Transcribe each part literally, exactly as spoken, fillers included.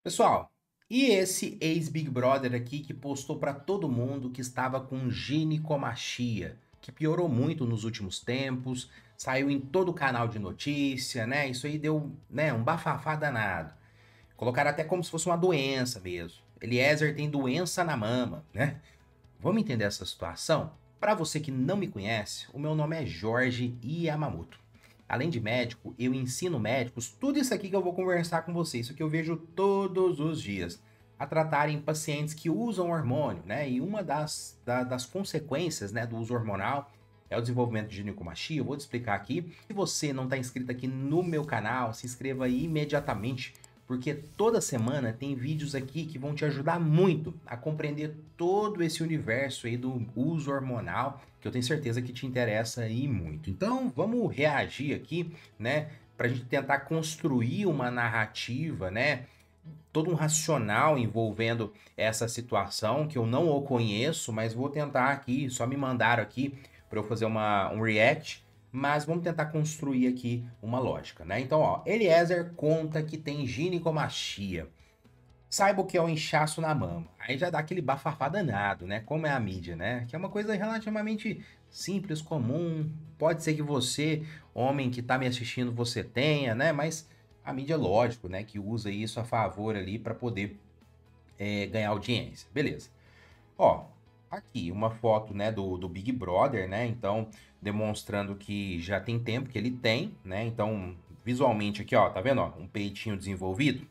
Pessoal, e esse ex-Big Brother aqui que postou pra todo mundo que estava com ginecomastia, que piorou muito nos últimos tempos, saiu em todo canal de notícia, né? Isso aí deu, né, um bafafá danado. Colocaram até como se fosse uma doença mesmo. Eliezer tem doença na mama, né? Vamos entender essa situação? Para você que não me conhece, o meu nome é Jorge Yamamoto. Além de médico, eu ensino médicos tudo isso aqui que eu vou conversar com vocês, isso que eu vejo todos os dias, a tratarem pacientes que usam hormônio, né? E uma das, da, das consequências, né, do uso hormonal é o desenvolvimento de ginecomastia. Eu vou te explicar aqui. Se você não está inscrito aqui no meu canal, se inscreva aí imediatamente, porque toda semana tem vídeos aqui que vão te ajudar muito a compreender todo esse universo aí do uso hormonal, que eu tenho certeza que te interessa aí muito. Então, vamos reagir aqui, né, pra gente tentar construir uma narrativa, né, todo um racional envolvendo essa situação, que eu não o conheço, mas vou tentar aqui, só me mandaram aqui para eu fazer uma, um react, mas vamos tentar construir aqui uma lógica, né? Então, ó, Eliezer conta que tem ginecomastia. Saiba o que é o inchaço na mama. Aí já dá aquele bafafá danado, né? Como é a mídia, né? Que é uma coisa relativamente simples, comum. Pode ser que você, homem que tá me assistindo, você tenha, né? Mas a mídia, lógico, né? Que usa isso a favor ali para poder é, ganhar audiência. Beleza. Ó, aqui uma foto, né, do, do Big Brother, né? Então, demonstrando que já tem tempo que ele tem, né? Então, visualmente aqui, ó, tá vendo, ó, um peitinho desenvolvido.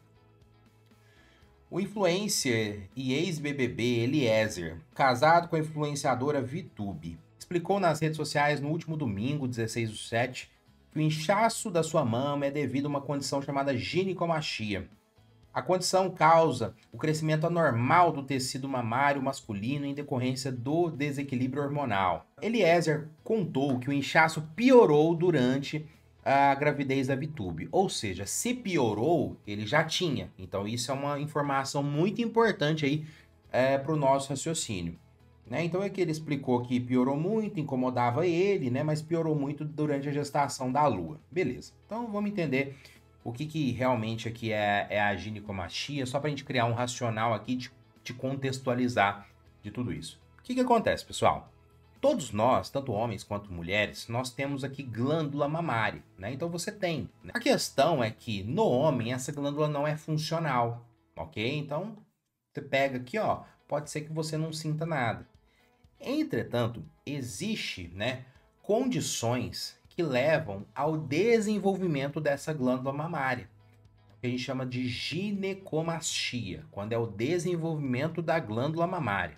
O influencer e ex-B B B Eliezer, casado com a influenciadora VTube, explicou nas redes sociais no último domingo, dezesseis do sete, que o inchaço da sua mama é devido a uma condição chamada ginecomastia. A condição causa o crescimento anormal do tecido mamário masculino em decorrência do desequilíbrio hormonal. Eliezer contou que o inchaço piorou durante a gravidez da VTube, ou seja, se piorou, ele já tinha. Então isso é uma informação muito importante aí é, para o nosso raciocínio. Né? Então é que ele explicou que piorou muito, incomodava ele, né? Mas piorou muito durante a gestação da lua. Beleza, então vamos entender o que, que realmente aqui é, é a ginecomastia, só para a gente criar um racional aqui de, de contextualizar de tudo isso. O que, que acontece, pessoal? Todos nós, tanto homens quanto mulheres, nós temos aqui glândula mamária, né? Então você tem. Né? A questão é que no homem essa glândula não é funcional, ok? Então você pega aqui, ó, pode ser que você não sinta nada. Entretanto, existe, né, condições que levam ao desenvolvimento dessa glândula mamária, que a gente chama de ginecomastia, quando é o desenvolvimento da glândula mamária.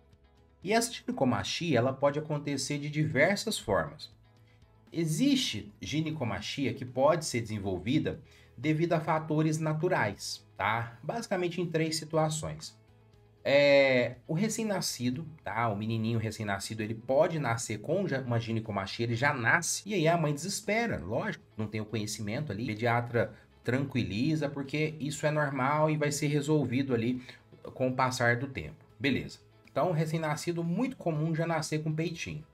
E essa ginecomastia, ela pode acontecer de diversas formas. Existe ginecomastia que pode ser desenvolvida devido a fatores naturais, tá? Basicamente em três situações. É, o recém-nascido, tá? O menininho recém-nascido, ele pode nascer com uma ginecomastia, ele já nasce, e aí a mãe desespera, lógico, não tem o conhecimento ali, o pediatra tranquiliza, porque isso é normal e vai ser resolvido ali com o passar do tempo. Beleza. Então, recém-nascido, muito comum já nascer com peitinho.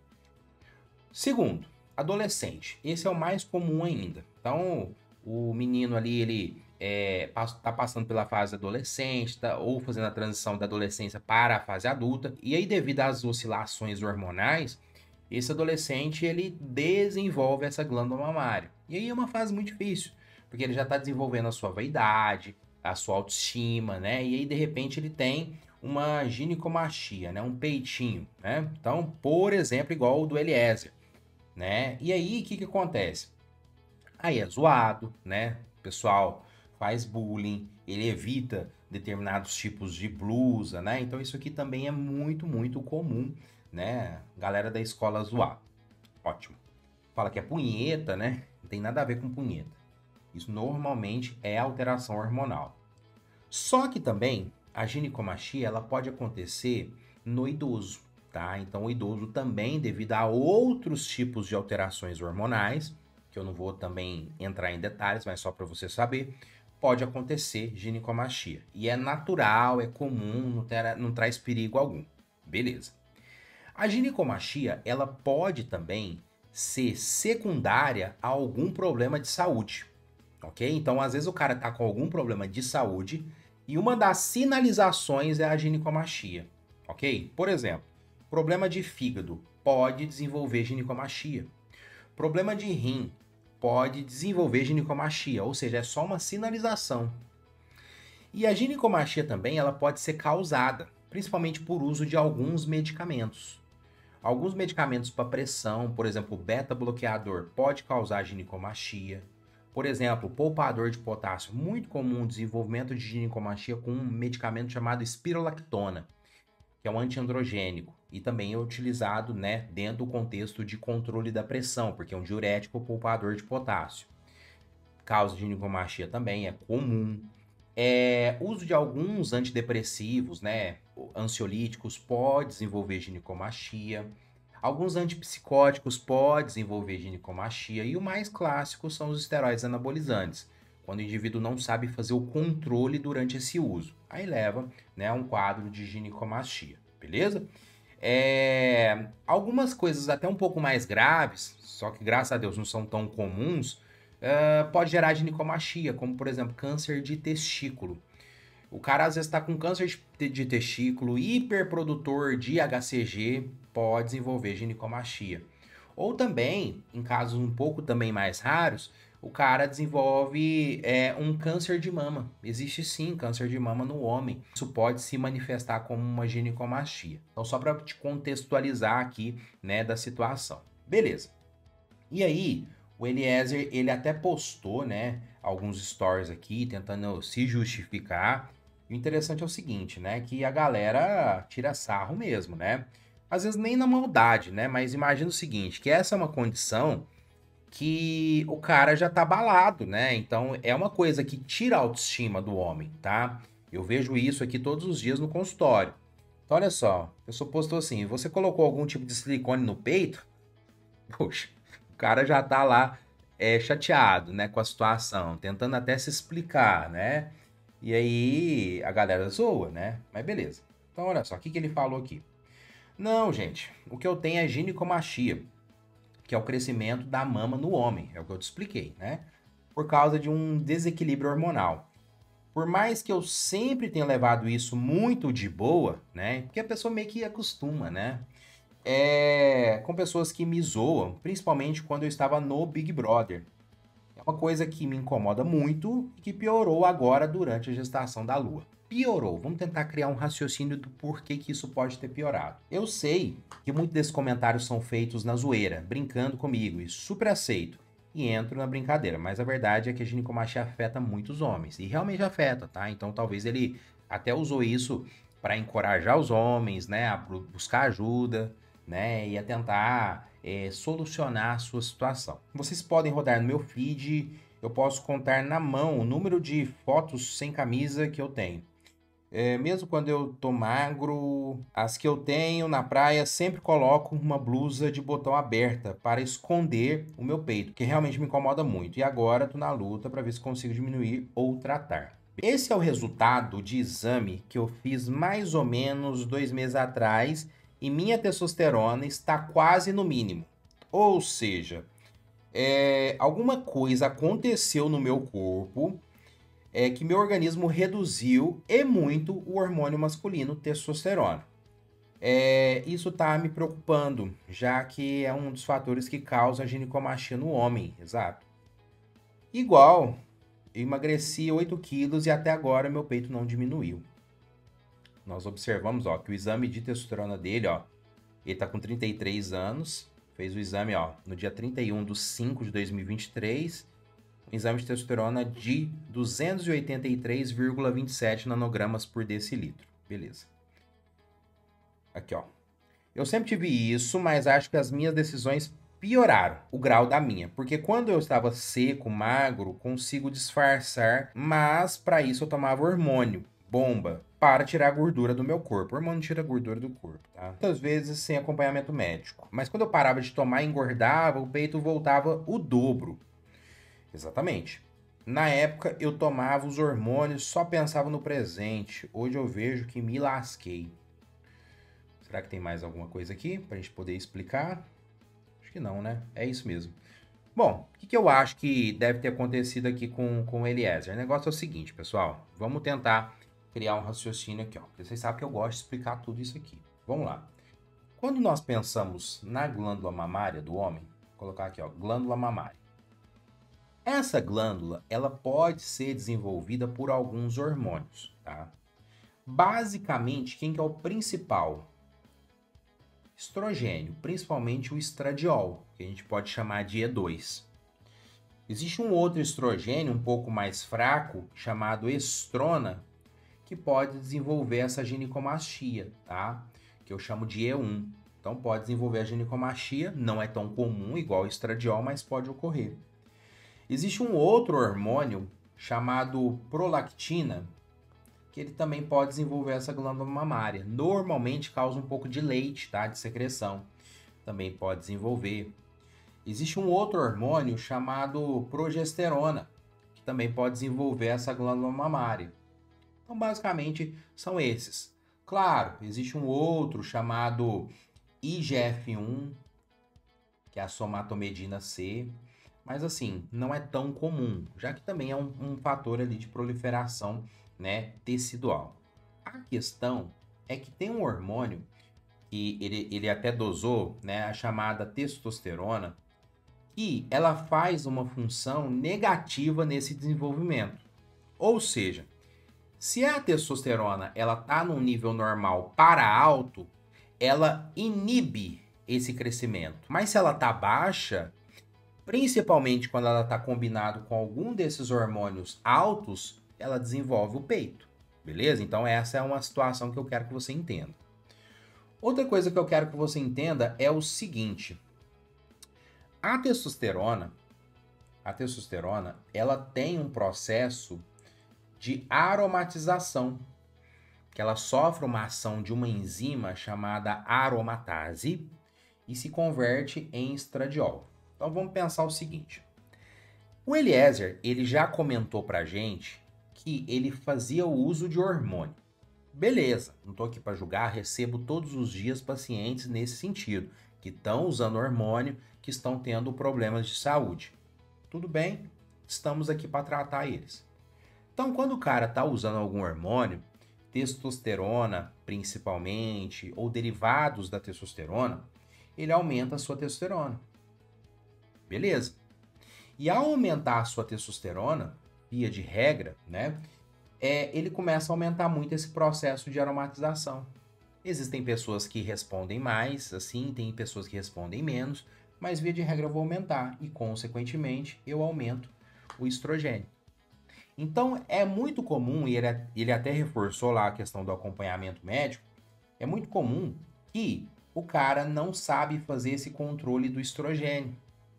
Segundo, adolescente. Esse é o mais comum ainda. Então, o menino ali, ele é, tá passando pela fase adolescente, tá, ou fazendo a transição da adolescência para a fase adulta. E aí, devido às oscilações hormonais, esse adolescente, ele desenvolve essa glândula mamária. E aí é uma fase muito difícil, porque ele já está desenvolvendo a sua vaidade, a sua autoestima, né? E aí, de repente, ele tem uma ginecomastia, né? Um peitinho, né? Então, por exemplo, igual o do Eliezer, né? E aí, o que que acontece? Aí é zoado, né? O pessoal faz bullying, ele evita determinados tipos de blusa, né? Então, isso aqui também é muito, muito comum, né? Galera da escola zoar. Ótimo. Fala que é punheta, né? Não tem nada a ver com punheta. Isso normalmente é alteração hormonal. Só que também a ginecomastia, ela pode acontecer no idoso, tá? Então o idoso também, devido a outros tipos de alterações hormonais, que eu não vou também entrar em detalhes, mas só para você saber, pode acontecer ginecomastia. E é natural, é comum, não, ter, não traz perigo algum. Beleza. A ginecomastia, ela pode também ser secundária a algum problema de saúde, ok? Então, às vezes o cara tá com algum problema de saúde E uma das sinalizações é a ginecomastia, ok? Por exemplo, problema de fígado pode desenvolver ginecomastia. Problema de rim pode desenvolver ginecomastia, ou seja, é só uma sinalização. E a ginecomastia também ela pode ser causada, principalmente por uso de alguns medicamentos. Alguns medicamentos para pressão, por exemplo, o beta-bloqueador, pode causar ginecomastia. Por exemplo, o poupador de potássio, muito comum o desenvolvimento de ginecomastia com um medicamento chamado espirolactona, que é um antiandrogênico, e também é utilizado, né, dentro do contexto de controle da pressão, porque é um diurético ou poupador de potássio. Causa de ginecomastia também é comum. É, uso de alguns antidepressivos, né, ansiolíticos, pode desenvolver ginecomastia. Alguns antipsicóticos podem desenvolver ginecomastia. E o mais clássico são os esteroides anabolizantes, quando o indivíduo não sabe fazer o controle durante esse uso. Aí leva, né, a um quadro de ginecomastia, beleza? É, algumas coisas até um pouco mais graves, só que graças a Deus não são tão comuns, Uh, pode gerar ginecomastia, como por exemplo câncer de testículo. O cara às vezes está com câncer de, de testículo, hiperprodutor de H C G, pode desenvolver ginecomastia. Ou também, em casos um pouco também mais raros, o cara desenvolve é, um câncer de mama. Existe sim câncer de mama no homem. Isso pode se manifestar como uma ginecomastia. Então só para te contextualizar aqui, né, da situação. Beleza. E aí, o Eliezer, ele até postou, né, alguns stories aqui, tentando se justificar. E o interessante é o seguinte, né, que a galera tira sarro mesmo, né? Às vezes nem na maldade, né? Mas imagina o seguinte, que essa é uma condição que o cara já tá abalado, né? Então é uma coisa que tira a autoestima do homem, tá? Eu vejo isso aqui todos os dias no consultório. Então olha só, a pessoa postou assim, você colocou algum tipo de silicone no peito? Poxa, o cara já tá lá é, chateado, né, com a situação, tentando até se explicar, né? E aí a galera zoa, né? Mas beleza. Então olha só, o que, que ele falou aqui? Não, gente, o que eu tenho é ginecomastia, que é o crescimento da mama no homem, é o que eu te expliquei, né? Por causa de um desequilíbrio hormonal. Por mais que eu sempre tenha levado isso muito de boa, né? Porque a pessoa meio que acostuma, né? É, com pessoas que me zoam, principalmente quando eu estava no Big Brother. É uma coisa que me incomoda muito e que piorou agora durante a gestação da Lua. Piorou. Vamos tentar criar um raciocínio do porquê que isso pode ter piorado. Eu sei que muitos desses comentários são feitos na zoeira, brincando comigo, e super aceito. E entro na brincadeira, mas a verdade é que a ginecomastia afeta muitos homens. E realmente afeta, tá? Então talvez ele até usou isso para encorajar os homens, né, a buscar ajuda, né, e a tentar é, solucionar a sua situação. Vocês podem rodar no meu feed, eu posso contar na mão o número de fotos sem camisa que eu tenho. É, mesmo quando eu tô magro, as que eu tenho na praia sempre coloco uma blusa de botão aberta para esconder o meu peito, que realmente me incomoda muito. E agora tô na luta para ver se consigo diminuir ou tratar. Esse é o resultado de exame que eu fiz mais ou menos dois meses atrás e minha testosterona está quase no mínimo. Ou seja, é, alguma coisa aconteceu no meu corpo é, que meu organismo reduziu e muito o hormônio masculino, testosterona. É, isso está me preocupando, já que é um dos fatores que causa a ginecomastia no homem, exato. Igual, eu emagreci oito quilos e até agora meu peito não diminuiu. Nós observamos, ó, que o exame de testosterona dele, ó, ele tá com trinta e três anos, fez o exame, ó, no dia trinta e um de cinco de dois mil e vinte e três, um exame de testosterona de duzentos e oitenta e três vírgula vinte e sete nanogramas por decilitro. Beleza. Aqui, ó. Eu sempre tive isso, mas acho que as minhas decisões pioraram o grau da minha, porque quando eu estava seco, magro, consigo disfarçar, mas para isso eu tomava hormônio, bomba, para tirar a gordura do meu corpo. O hormônio tira a gordura do corpo, tá? Muitas vezes sem acompanhamento médico. Mas quando eu parava de tomar e engordava, o peito voltava o dobro. Exatamente. Na época eu tomava os hormônios, só pensava no presente. Hoje eu vejo que me lasquei. Será que tem mais alguma coisa aqui pra gente poder explicar? Acho que não, né? É isso mesmo. Bom, o que, que eu acho que deve ter acontecido aqui com, com o Eliezer? O negócio é o seguinte, pessoal. Vamos tentar criar um raciocínio aqui, ó, porque vocês sabem que eu gosto de explicar tudo isso aqui. Vamos lá. Quando nós pensamos na glândula mamária do homem, vou colocar aqui, ó, glândula mamária. Essa glândula, ela pode ser desenvolvida por alguns hormônios, tá? Basicamente, quem que é o principal? Estrogênio, principalmente o estradiol, que a gente pode chamar de E dois. Existe um outro estrogênio um pouco mais fraco, chamado estrona, que pode desenvolver essa ginecomastia, tá? Que eu chamo de E um. Então pode desenvolver a ginecomastia, não é tão comum igual o estradiol, mas pode ocorrer. Existe um outro hormônio chamado prolactina, que ele também pode desenvolver essa glândula mamária. Normalmente causa um pouco de leite, tá? De secreção. Também pode desenvolver. Existe um outro hormônio chamado progesterona, que também pode desenvolver essa glândula mamária. Então, basicamente, são esses. Claro, existe um outro chamado I G F um, que é a somatomedina C, mas assim, não é tão comum, já que também é um, um fator ali de proliferação, né, tecidual. A questão é que tem um hormônio que ele, ele até dosou, né, a chamada testosterona, e ela faz uma função negativa nesse desenvolvimento. Ou seja, se a testosterona ela tá num nível normal para alto, ela inibe esse crescimento. Mas se ela tá baixa, principalmente quando ela está combinado com algum desses hormônios altos, ela desenvolve o peito, beleza? Então essa é uma situação que eu quero que você entenda. Outra coisa que eu quero que você entenda é o seguinte: a testosterona, a testosterona, ela tem um processo de aromatização, que ela sofre uma ação de uma enzima chamada aromatase e se converte em estradiol. Então vamos pensar o seguinte: o Eliezer, ele já comentou pra gente que ele fazia o uso de hormônio. Beleza, não tô aqui para julgar, recebo todos os dias pacientes nesse sentido, que estão usando hormônio, que estão tendo problemas de saúde. Tudo bem, estamos aqui para tratar eles. Então, quando o cara tá usando algum hormônio, testosterona principalmente, ou derivados da testosterona, ele aumenta a sua testosterona. Beleza. E ao aumentar a sua testosterona, via de regra, né, é, ele começa a aumentar muito esse processo de aromatização. Existem pessoas que respondem mais, assim, tem pessoas que respondem menos, mas via de regra eu vou aumentar e, consequentemente, eu aumento o estrogênio. Então, é muito comum, e ele, ele até reforçou lá a questão do acompanhamento médico, é muito comum que o cara não sabe fazer esse controle do estrogênio.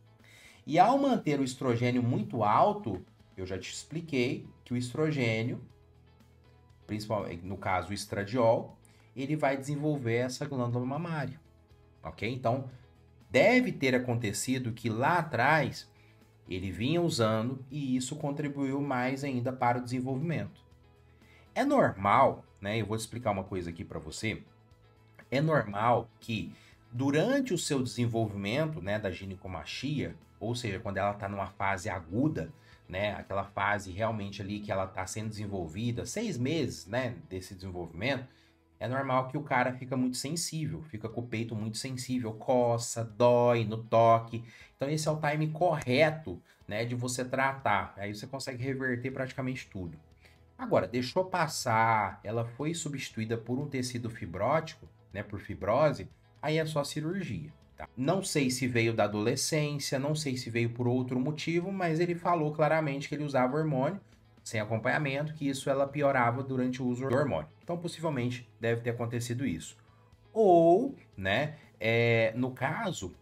E ao manter o estrogênio muito alto, eu já te expliquei que o estrogênio, principalmente no caso o estradiol, ele vai desenvolver essa glândula mamária, ok? Então, deve ter acontecido que lá atrás ele vinha usando e isso contribuiu mais ainda para o desenvolvimento. É normal, né? Eu vou explicar uma coisa aqui para você. É normal que durante o seu desenvolvimento, né, da ginecomastia, ou seja, quando ela está numa fase aguda, né, aquela fase realmente ali que ela está sendo desenvolvida, seis meses, né, desse desenvolvimento, é normal que o cara fica muito sensível, fica com o peito muito sensível, coça, dói no toque. Então esse é o time correto, né, de você tratar. Aí você consegue reverter praticamente tudo. Agora, deixou passar, ela foi substituída por um tecido fibrótico, né, por fibrose, aí é só cirurgia. Tá? Não sei se veio da adolescência, não sei se veio por outro motivo, mas ele falou claramente que ele usava hormônio sem acompanhamento, que isso ela piorava durante o uso do hormônio. Então, possivelmente, deve ter acontecido isso. Ou, né, é, no caso,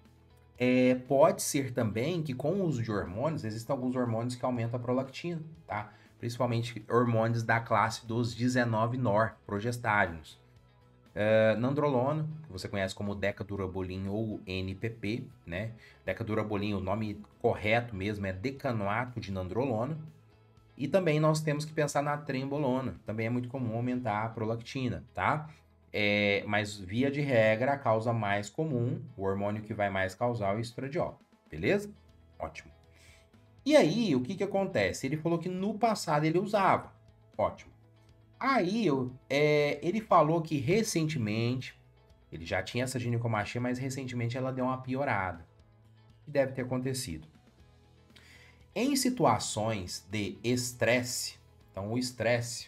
é, pode ser também que com o uso de hormônios, existem alguns hormônios que aumentam a prolactina, tá? Principalmente hormônios da classe dos dezenove norprogestárinos. Uh, nandrolona, que você conhece como decadurabolin ou N P P, né? Decadurabolin, o nome correto mesmo é decanoato de nandrolona. E também nós temos que pensar na trembolona, também é muito comum aumentar a prolactina, tá? É, mas via de regra, a causa mais comum, o hormônio que vai mais causar é o estradiol, beleza? Ótimo. E aí, o que que acontece? Ele falou que no passado ele usava, ótimo. Aí, eu, é, ele falou que recentemente, ele já tinha essa ginecomastia, mas recentemente ela deu uma piorada. Que deve ter acontecido. Em situações de estresse, então o estresse,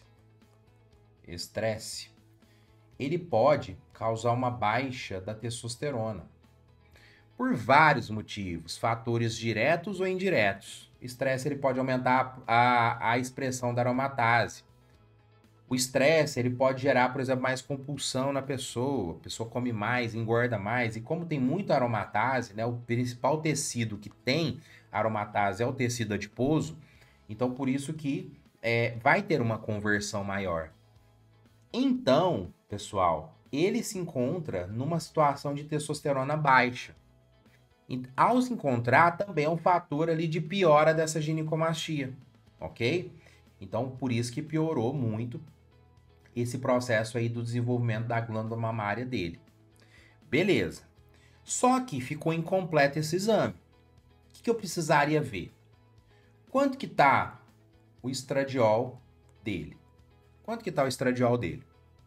estresse, ele pode causar uma baixa da testosterona. Por vários motivos, fatores diretos ou indiretos. O estresse ele pode aumentar a, a expressão da aromatase. O estresse ele pode gerar, por exemplo, mais compulsão na pessoa. A pessoa come mais, engorda mais. E como tem muita aromatase, né, o principal tecido que tem aromatase é o tecido adiposo. Então, por isso que é, vai ter uma conversão maior. Então, pessoal, ele se encontra numa situação de testosterona baixa. E, ao se encontrar, também é um fator ali de piora dessa ginecomastia, ok? Então, por isso que piorou muito esse processo aí do desenvolvimento da glândula mamária dele. Beleza. Só que ficou incompleto esse exame. O que, que eu precisaria ver? Quanto que tá o estradiol dele? Quanto que tá o estradiol dele?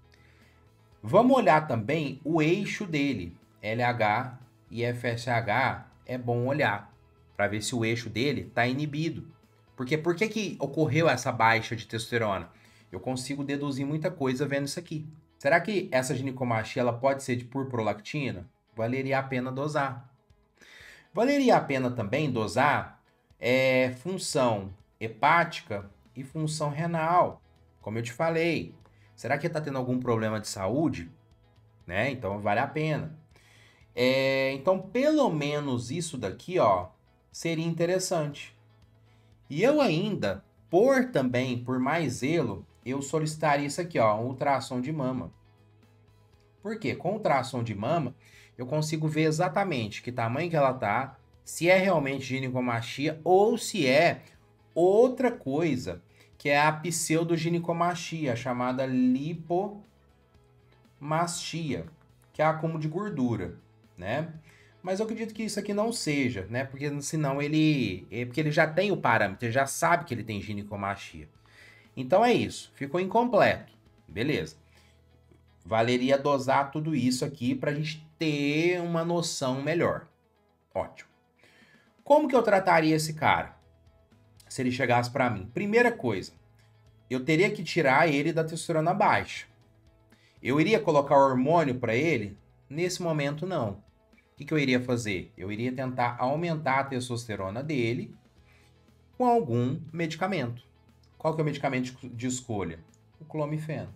Vamos olhar também o eixo dele. L H e F S H é bom olhar para ver se o eixo dele está inibido. Porque por que, que ocorreu essa baixa de testosterona? Eu consigo deduzir muita coisa vendo isso aqui. Será que essa ginecomastia ela pode ser de por prolactina? Valeria a pena dosar. Valeria a pena também dosar é, função hepática e função renal, como eu te falei. Será que está tendo algum problema de saúde? Né? Então vale a pena. É, então, pelo menos isso daqui, ó, seria interessante. E eu ainda, por também, por mais zelo, eu solicitaria isso aqui, ó, um ultrassom de mama. Por quê? Com o ultrassom de mama, eu consigo ver exatamente que tamanho que ela tá, se é realmente ginecomastia ou se é outra coisa, que é a pseudoginecomastia, chamada lipomastia, que é acúmulo de gordura, né? Mas eu acredito que isso aqui não seja, né? Porque senão ele... É porque ele já tem o parâmetro, ele já sabe que ele tem ginecomastia. Então é isso, ficou incompleto. Beleza. Valeria dosar tudo isso aqui para a gente ter uma noção melhor. Ótimo. Como que eu trataria esse cara? Se ele chegasse para mim. Primeira coisa, eu teria que tirar ele da testosterona baixa. Eu iria colocar hormônio para ele? Nesse momento, não. O que, que eu iria fazer? Eu iria tentar aumentar a testosterona dele com algum medicamento. Qual que é o medicamento de escolha? O clomifeno.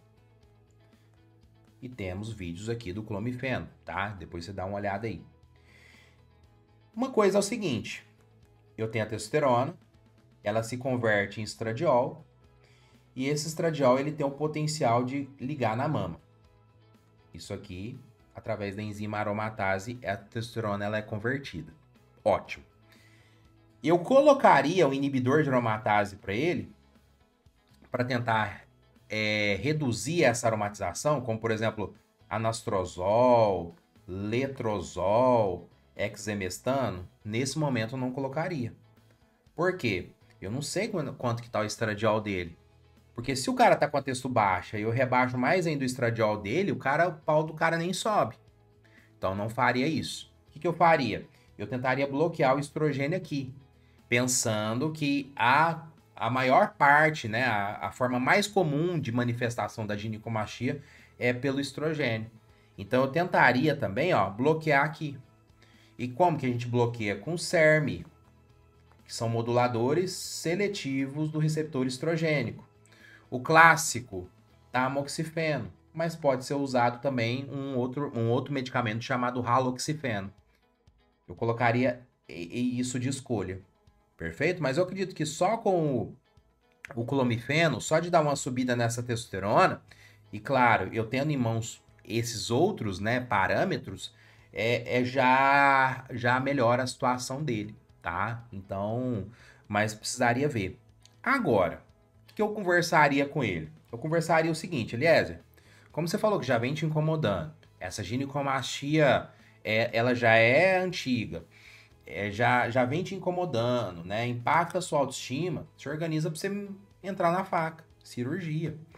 E temos vídeos aqui do clomifeno, tá? Depois você dá uma olhada aí. Uma coisa é o seguinte, eu tenho a testosterona, ela se converte em estradiol, e esse estradiol ele tem o potencial de ligar na mama. Isso aqui, através da enzima aromatase, a testosterona ela é convertida. Ótimo. Eu colocaria o inibidor de aromatase para ele, para tentar é, reduzir essa aromatização, como por exemplo, anastrozol, letrozol, hexamestano. Nesse momento eu não colocaria. Por quê? Eu não sei quanto que tá o estradiol dele. Porque se o cara tá com a testo baixa e eu rebaixo mais ainda o estradiol dele, o cara, o pau do cara nem sobe. Então não faria isso. O que, que eu faria? Eu tentaria bloquear o estrogênio aqui, pensando que a, a maior parte, né, a, a forma mais comum de manifestação da ginecomastia é pelo estrogênio. Então eu tentaria também, ó, bloquear aqui. E como que a gente bloqueia? Com S E R M, que são moduladores seletivos do receptor estrogênico. O clássico, tamoxifeno, mas pode ser usado também um outro, um outro medicamento chamado raloxifeno. Eu colocaria isso de escolha, perfeito? Mas eu acredito que só com o, o clomifeno, só de dar uma subida nessa testosterona, e claro, eu tendo em mãos esses outros, né, parâmetros, é, é já, já melhora a situação dele, tá? Então, mas precisaria ver. Agora, que eu conversaria com ele? Eu conversaria o seguinte, Eliezer, como você falou que já vem te incomodando, essa ginecomastia, é, ela já é antiga, é, já, já vem te incomodando, né? Impacta a sua autoestima, se organiza para você entrar na faca, cirurgia.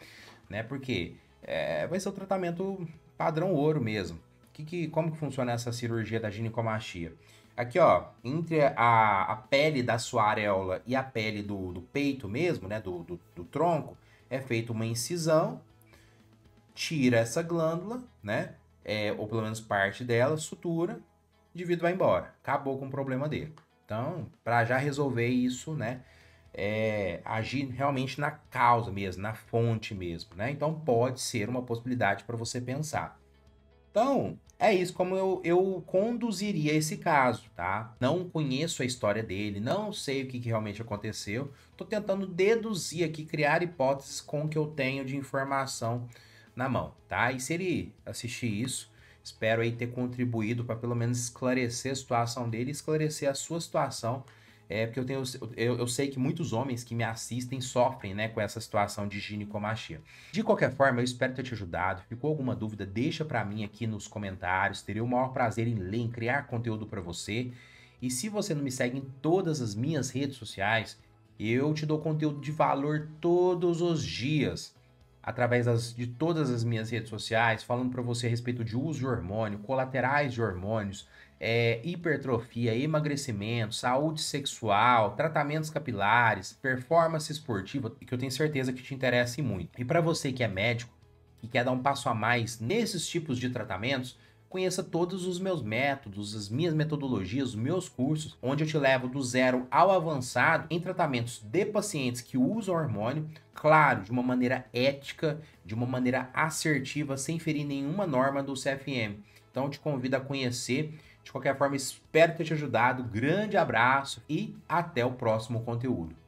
né? Porque é, vai ser o tratamento padrão ouro mesmo. Que, que, como que funciona essa cirurgia da ginecomastia? Aqui, ó, entre a, a pele da sua areola e a pele do, do peito mesmo, né, do, do, do tronco, é feita uma incisão, tira essa glândula, né, é, ou pelo menos parte dela, sutura, o indivíduo vai embora. Acabou com o problema dele. Então, para já resolver isso, né, é, agir realmente na causa mesmo, na fonte mesmo, né? Então, pode ser uma possibilidade para você pensar. Então, é isso como eu, eu conduziria esse caso, tá? Não conheço a história dele, não sei o que, que realmente aconteceu. Tô tentando deduzir aqui, criar hipóteses com o que eu tenho de informação na mão, tá? E se ele assistir isso, espero aí ter contribuído para pelo menos esclarecer a situação dele, esclarecer a sua situação. É porque eu tenho, eu, eu sei que muitos homens que me assistem sofrem, né, com essa situação de ginecomastia. De qualquer forma, eu espero ter te ajudado. Ficou alguma dúvida? Deixa para mim aqui nos comentários. Terei o maior prazer em ler, em criar conteúdo para você. E se você não me segue em todas as minhas redes sociais, eu te dou conteúdo de valor todos os dias, através das, de todas as minhas redes sociais, falando para você a respeito de uso de hormônio, colaterais de hormônios, é, hipertrofia, emagrecimento, saúde sexual, tratamentos capilares, performance esportiva, que eu tenho certeza que te interessa muito. E para você que é médico e quer dar um passo a mais nesses tipos de tratamentos, conheça todos os meus métodos, as minhas metodologias, os meus cursos, onde eu te levo do zero ao avançado em tratamentos de pacientes que usam hormônio, claro, de uma maneira ética, de uma maneira assertiva, sem ferir nenhuma norma do C F M. Então, eu te convido a conhecer. De qualquer forma, espero ter te ajudado. Grande abraço e até o próximo conteúdo.